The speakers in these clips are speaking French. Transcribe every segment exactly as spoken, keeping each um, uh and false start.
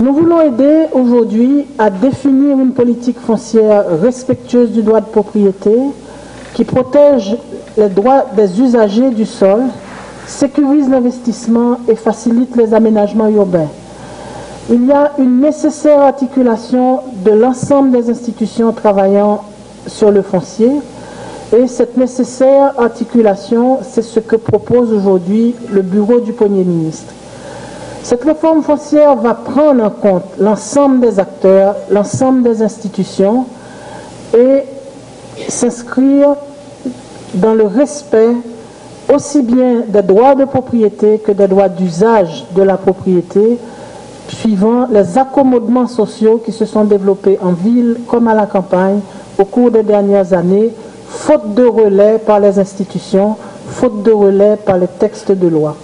Nous voulons aider aujourd'hui à définir une politique foncière respectueuse du droit de propriété qui protège les droits des usagers du sol, sécurise l'investissement et facilite les aménagements urbains. Il y a une nécessaire articulation de l'ensemble des institutions travaillant sur le foncier et cette nécessaire articulation, c'est ce que propose aujourd'hui le bureau du Premier ministre. Cette réforme foncière va prendre en compte l'ensemble des acteurs, l'ensemble des institutions et s'inscrire dans le respect aussi bien des droits de propriété que des droits d'usage de la propriété, suivant les accommodements sociaux qui se sont développés en ville comme à la campagne au cours des dernières années, faute de relais par les institutions, faute de relais par les textes de loi.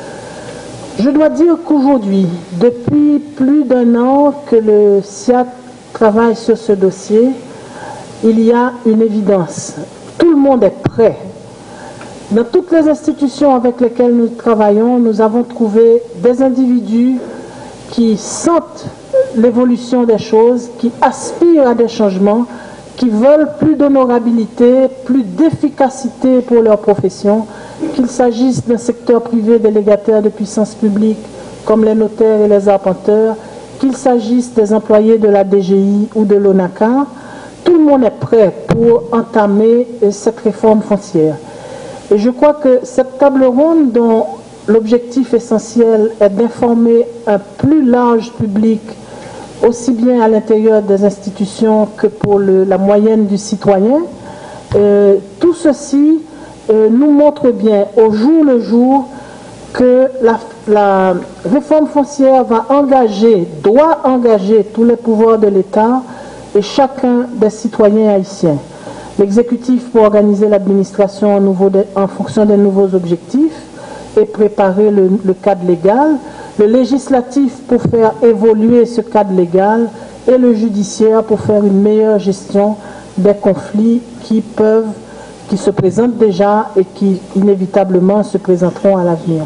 Je dois dire qu'aujourd'hui, depuis plus d'un an que le S I A T travaille sur ce dossier, il y a une évidence. Tout le monde est prêt. Dans toutes les institutions avec lesquelles nous travaillons, nous avons trouvé des individus qui sentent l'évolution des choses, qui aspirent à des changements, qui veulent plus d'honorabilité, plus d'efficacité pour leur profession, qu'il s'agisse d'un secteur privé délégataire de puissance publique comme les notaires et les arpenteurs, qu'il s'agisse des employés de la D G I ou de l'ONACA. Tout le monde est prêt pour entamer cette réforme foncière. Et je crois que cette table ronde dont l'objectif essentiel est d'informer un plus large public, aussi bien à l'intérieur des institutions que pour le, la moyenne du citoyen, euh, tout ceci euh, nous montre bien au jour le jour que la, la réforme foncière va engager, doit engager tous les pouvoirs de l'État et chacun des citoyens haïtiens. L'exécutif pour organiser l'administration en, en fonction des nouveaux objectifs et préparer le, le cadre légal, le législatif pour faire évoluer ce cadre légal et le judiciaire pour faire une meilleure gestion des conflits qui peuvent, qui se présentent déjà et qui inévitablement se présenteront à l'avenir.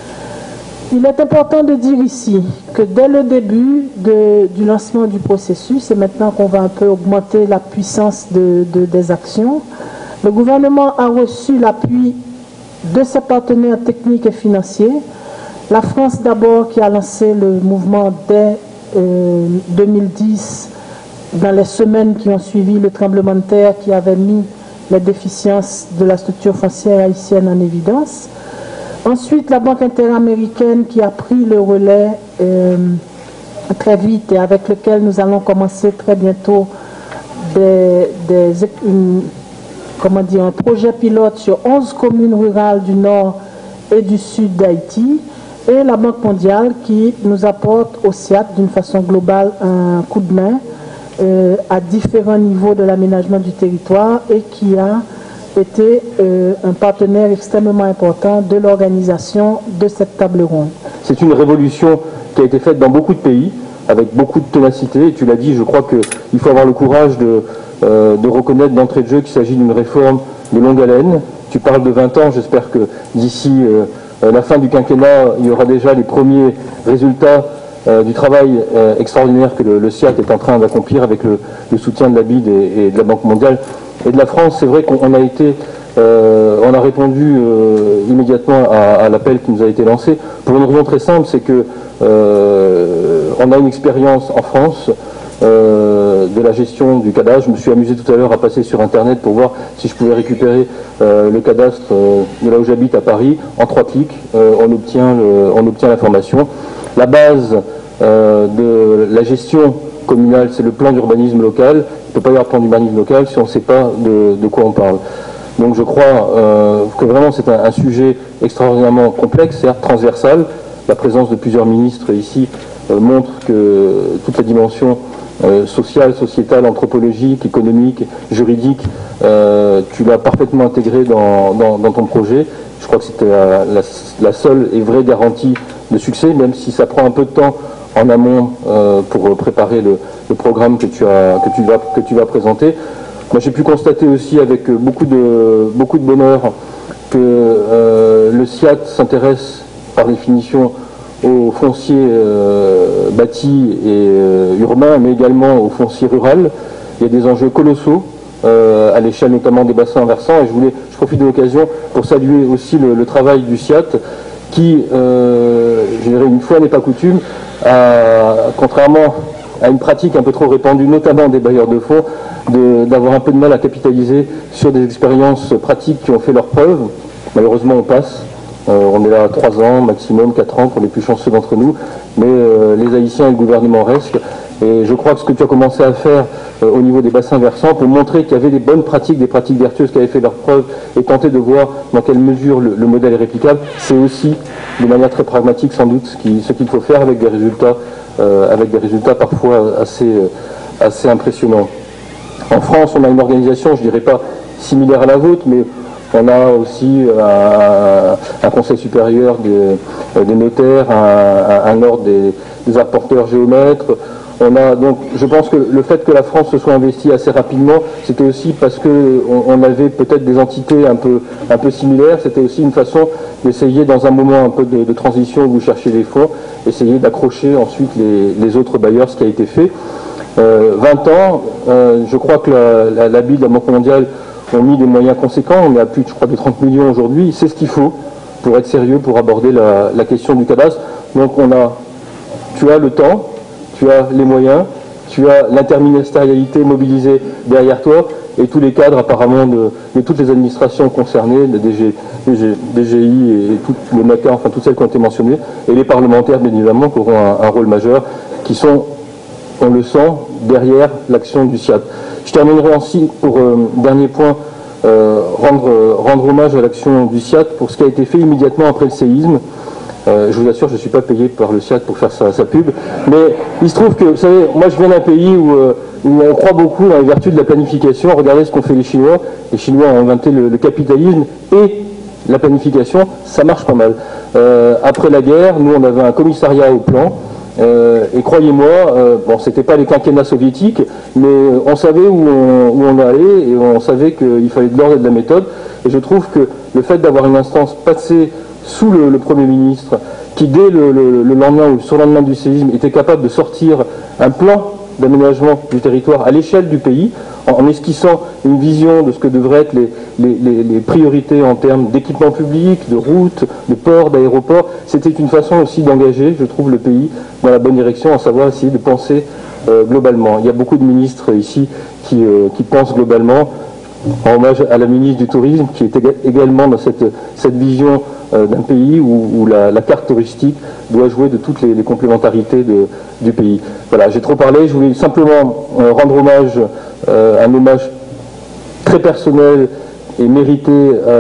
Il est important de dire ici que dès le début de, du lancement du processus, et maintenant qu'on va un peu augmenter la puissance de, de, des actions, le gouvernement a reçu l'appui de ses partenaires techniques et financiers. La France d'abord qui a lancé le mouvement dès euh, deux mille dix, dans les semaines qui ont suivi le tremblement de terre qui avait mis les déficiences de la structure foncière haïtienne en évidence. Ensuite, la Banque interaméricaine qui a pris le relais euh, très vite et avec lequel nous allons commencer très bientôt des, des, une, comment dire, un projet pilote sur onze communes rurales du nord et du sud d'Haïti. Et la Banque mondiale qui nous apporte au S I A T d'une façon globale un coup de main euh, à différents niveaux de l'aménagement du territoire et qui a été euh, un partenaire extrêmement important de l'organisation de cette table ronde. C'est une révolution qui a été faite dans beaucoup de pays, avec beaucoup de ténacité, et tu l'as dit, je crois qu'il faut avoir le courage de, euh, de reconnaître d'entrée de jeu qu'il s'agit d'une réforme de longue haleine. Tu parles de vingt ans, j'espère que d'ici euh, la fin du quinquennat, il y aura déjà les premiers résultats euh, du travail euh, extraordinaire que le, le S I A T est en train d'accomplir avec le, le soutien de la B I D et, et de la Banque mondiale. Et de la France, c'est vrai qu'on a été, euh, on a répondu euh, immédiatement à, à l'appel qui nous a été lancé pour une raison très simple, c'est que euh, on a une expérience en France euh, de la gestion du cadastre. Je me suis amusé tout à l'heure à passer sur Internet pour voir si je pouvais récupérer euh, le cadastre euh, de là où j'habite à Paris. En trois clics, euh, on obtient le, on obtient l'information. La base euh, de la gestion communale, c'est le plan d'urbanisme local. Il ne peut pas y avoir plan d'urbanisme local si on ne sait pas de, de quoi on parle. Donc je crois euh, que vraiment c'est un, un sujet extraordinairement complexe, certes transversal. La présence de plusieurs ministres ici euh, montre que toutes les dimensions euh, sociales, sociétales, anthropologiques, économiques, juridiques, euh, tu l'as parfaitement intégré dans, dans, dans ton projet. Je crois que c'était la, la, la seule et vraie garantie de succès, même si ça prend un peu de temps en amont euh, pour préparer le, le programme que tu, as, que, tu vas, que tu vas présenter. Moi j'ai pu constater aussi avec beaucoup de, beaucoup de bonheur que euh, le S I A T s'intéresse par définition au foncier euh, bâti et euh, urbain, mais également au foncier rural. Il y a des enjeux colossaux euh, à l'échelle notamment des bassins versants. Et je voulais, je profite de l'occasion pour saluer aussi le, le travail du S I A T, qui, euh, je dirais une fois n'est pas coutume, a, contrairement à une pratique un peu trop répandue, notamment des bailleurs de fonds, d'avoir un peu de mal à capitaliser sur des expériences pratiques qui ont fait leurs preuves. Malheureusement, on passe. Euh, on est là à trois ans, maximum quatre ans pour les plus chanceux d'entre nous, mais euh, les Haïtiens et le gouvernement restent. Et je crois que ce que tu as commencé à faire euh, au niveau des bassins versants pour montrer qu'il y avait des bonnes pratiques, des pratiques vertueuses qui avaient fait leurs preuves et tenter de voir dans quelle mesure le, le modèle est réplicable, c'est aussi de manière très pragmatique sans doute ce qu'il ce qu'il faut faire avec des résultats, euh, avec des résultats parfois assez, euh, assez impressionnants. En France, on a une organisation, je ne dirais pas similaire à la vôtre, mais on a aussi un, un conseil supérieur des, des notaires, un, un ordre des, des apporteurs géomètres. On a donc, je pense que le fait que la France se soit investie assez rapidement, c'était aussi parce que on, on avait peut-être des entités un peu, un peu similaires. C'était aussi une façon d'essayer, dans un moment un peu de, de transition où vous cherchez des fonds, essayer d'accrocher ensuite les, les autres bailleurs, ce qui a été fait. Euh, vingt ans, euh, je crois que la, la, la B I D, la Banque mondiale, ont mis des moyens conséquents. On est à plus, je crois, de trente millions aujourd'hui. C'est ce qu'il faut pour être sérieux, pour aborder la, la question du cadastre. Donc on a, tu as le temps, tu as les moyens, tu as l'interministérialité mobilisée derrière toi et tous les cadres apparemment de, de toutes les administrations concernées, de D G, D G I et, et tout le M A C A, enfin toutes celles qui ont été mentionnées, et les parlementaires bien évidemment qui auront un, un rôle majeur, qui sont, on le sent, derrière l'action du S I A T. Je terminerai ainsi pour euh, dernier point, euh, rendre, euh, rendre hommage à l'action du S I A T pour ce qui a été fait immédiatement après le séisme. Euh, je vous assure, je ne suis pas payé par le S I A T pour faire sa, sa pub, mais il se trouve que, vous savez, moi je viens d'un pays où, euh, où on croit beaucoup dans les vertus de la planification. Regardez ce qu'ont fait les Chinois. Les Chinois ont inventé le, le capitalisme et la planification, ça marche pas mal. Euh, après la guerre, nous on avait un commissariat au plan. Euh, et croyez-moi, euh, bon, c'était pas les quinquennats soviétiques, mais on savait où on, où on allait et on savait qu'il fallait de l'ordre et de la méthode. Et je trouve que le fait d'avoir une instance passée sous le, le Premier ministre, qui dès le, le, le lendemain ou le surlendemain du séisme était capable de sortir un plan d'aménagement du territoire à l'échelle du pays, en, en esquissant une vision de ce que devraient être les, les, les, les priorités en termes d'équipement public, de routes, de ports, d'aéroports. C'était une façon aussi d'engager, je trouve, le pays dans la bonne direction, à savoir essayer de penser euh, globalement. Il y a beaucoup de ministres ici qui, euh, qui pensent globalement, en hommage à la ministre du Tourisme, qui est également dans cette, cette vision euh, d'un pays où, où la, la carte touristique doit jouer de toutes les, les complémentarités de, du pays. Voilà, j'ai trop parlé, je voulais simplement euh, rendre hommage, euh, un hommage très personnel et mérité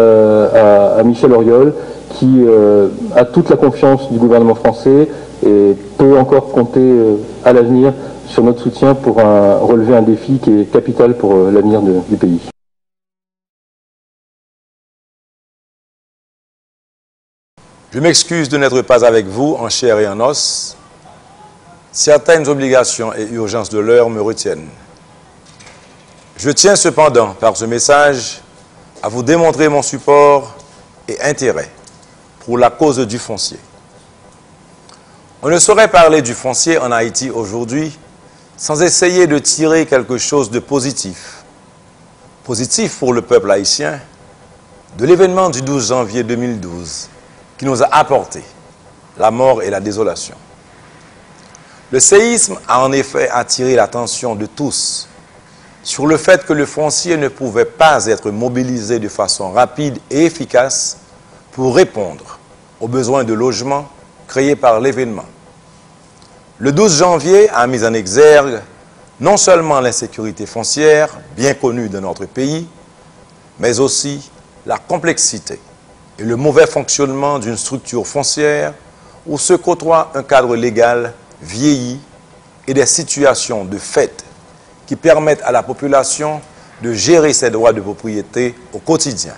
euh, à, à Michel Auriol, qui euh, a toute la confiance du gouvernement français et peut encore compter euh, à l'avenir sur notre soutien pour un, relever un défi qui est capital pour euh, l'avenir du pays. Je m'excuse de n'être pas avec vous en chair et en os. Certaines obligations et urgences de l'heure me retiennent. Je tiens cependant, par ce message, à vous démontrer mon support et intérêt pour la cause du foncier. On ne saurait parler du foncier en Haïti aujourd'hui sans essayer de tirer quelque chose de positif. Positif pour le peuple haïtien, de l'événement du douze janvier deux mille douze, qui nous a apporté la mort et la désolation. Le séisme a en effet attiré l'attention de tous sur le fait que le foncier ne pouvait pas être mobilisé de façon rapide et efficace pour répondre aux besoins de logement créés par l'événement. Le douze janvier a mis en exergue non seulement l'insécurité foncière, bien connue de notre pays, mais aussi la complexité et le mauvais fonctionnement d'une structure foncière où se côtoie un cadre légal vieilli et des situations de fait qui permettent à la population de gérer ses droits de propriété au quotidien.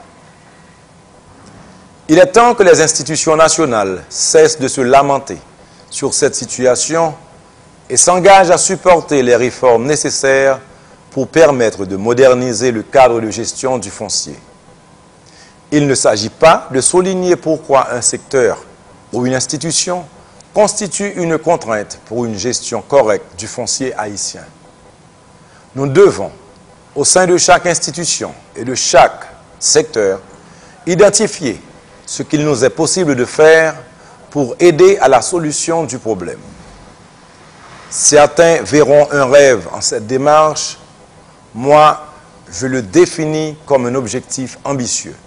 Il est temps que les institutions nationales cessent de se lamenter sur cette situation et s'engagent à supporter les réformes nécessaires pour permettre de moderniser le cadre de gestion du foncier. Il ne s'agit pas de souligner pourquoi un secteur ou une institution constitue une contrainte pour une gestion correcte du foncier haïtien. Nous devons, au sein de chaque institution et de chaque secteur, identifier ce qu'il nous est possible de faire pour aider à la solution du problème. Certains verront un rêve en cette démarche. Moi, je le définis comme un objectif ambitieux.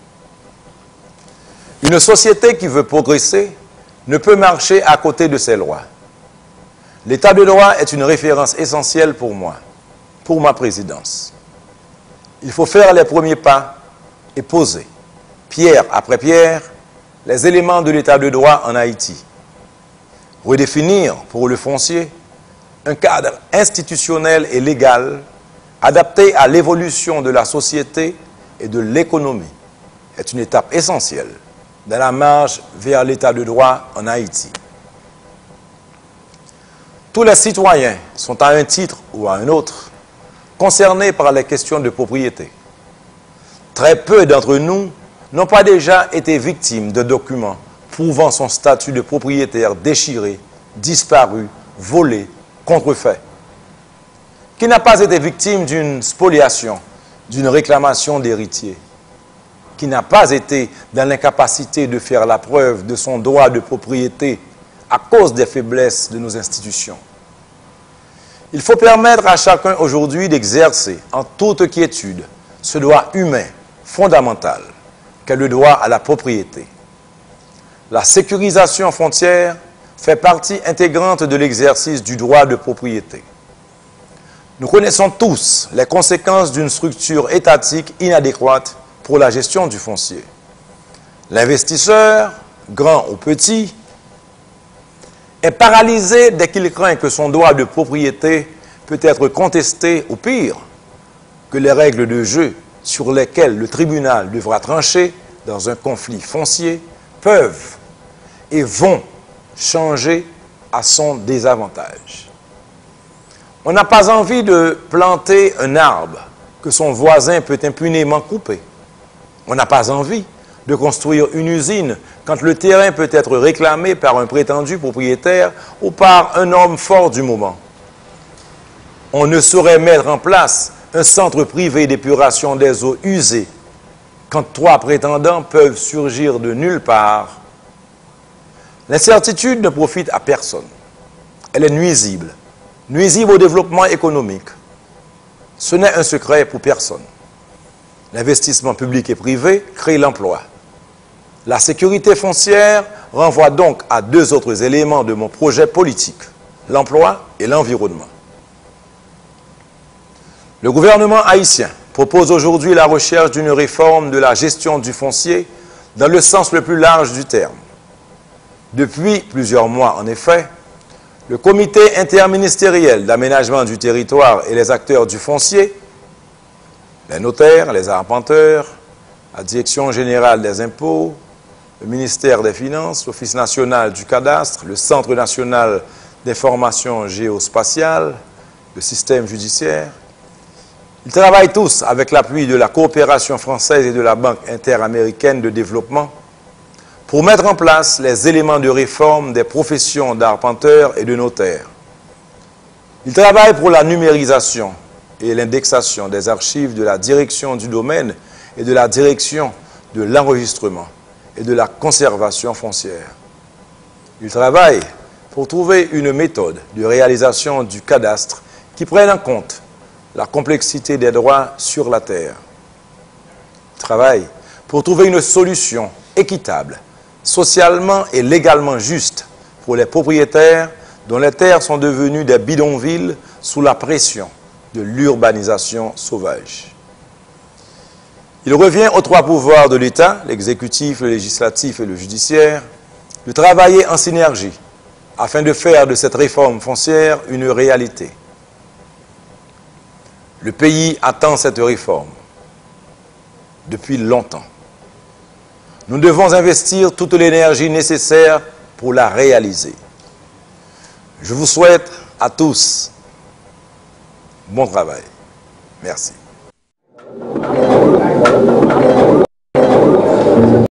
Une société qui veut progresser ne peut marcher à côté de ses lois. L'état de droit est une référence essentielle pour moi, pour ma présidence. Il faut faire les premiers pas et poser, pierre après pierre, les éléments de l'état de droit en Haïti. Redéfinir pour le foncier un cadre institutionnel et légal adapté à l'évolution de la société et de l'économie est une étape essentielle dans la marche vers l'état de droit en Haïti. Tous les citoyens sont à un titre ou à un autre concernés par les questions de propriété. Très peu d'entre nous n'ont pas déjà été victimes de documents prouvant son statut de propriétaire déchiré, disparu, volé, contrefait. Qui n'a pas été victime d'une spoliation, d'une réclamation d'héritier? Qui n'a pas été dans l'incapacité de faire la preuve de son droit de propriété à cause des faiblesses de nos institutions? Il faut permettre à chacun aujourd'hui d'exercer en toute quiétude ce droit humain fondamental qu'est le droit à la propriété. La sécurisation foncière fait partie intégrante de l'exercice du droit de propriété. Nous connaissons tous les conséquences d'une structure étatique inadéquate pour la gestion du foncier. L'investisseur, grand ou petit, est paralysé dès qu'il craint que son droit de propriété peut être contesté ou pire, que les règles de jeu sur lesquelles le tribunal devra trancher dans un conflit foncier peuvent et vont changer à son désavantage. On n'a pas envie de planter un arbre que son voisin peut impunément couper. On n'a pas envie de construire une usine quand le terrain peut être réclamé par un prétendu propriétaire ou par un homme fort du moment. On ne saurait mettre en place un centre privé d'épuration des eaux usées quand trois prétendants peuvent surgir de nulle part. L'incertitude ne profite à personne. Elle est nuisible. Nuisible au développement économique. Ce n'est un secret pour personne. L'investissement public et privé crée l'emploi. La sécurité foncière renvoie donc à deux autres éléments de mon projet politique, l'emploi et l'environnement. Le gouvernement haïtien propose aujourd'hui la recherche d'une réforme de la gestion du foncier dans le sens le plus large du terme. Depuis plusieurs mois, en effet, le comité interministériel d'aménagement du territoire et les acteurs du foncier, les notaires, les arpenteurs, la Direction générale des impôts, le ministère des Finances, l'Office national du cadastre, le Centre national d'information géospatiale, le système judiciaire. Ils travaillent tous avec l'appui de la coopération française et de la Banque interaméricaine de développement pour mettre en place les éléments de réforme des professions d'arpenteurs et de notaires. Ils travaillent pour la numérisation et l'indexation des archives de la direction du domaine et de la direction de l'enregistrement et de la conservation foncière. Ils travaillent pour trouver une méthode de réalisation du cadastre qui prenne en compte la complexité des droits sur la terre. Ils travaillent pour trouver une solution équitable, socialement et légalement juste pour les propriétaires dont les terres sont devenues des bidonvilles sous la pression de l'urbanisation sauvage. Il revient aux trois pouvoirs de l'État, l'exécutif, le législatif et le judiciaire, de travailler en synergie afin de faire de cette réforme foncière une réalité. Le pays attend cette réforme depuis longtemps. Nous devons investir toute l'énergie nécessaire pour la réaliser. Je vous souhaite à tous bon travail. Merci.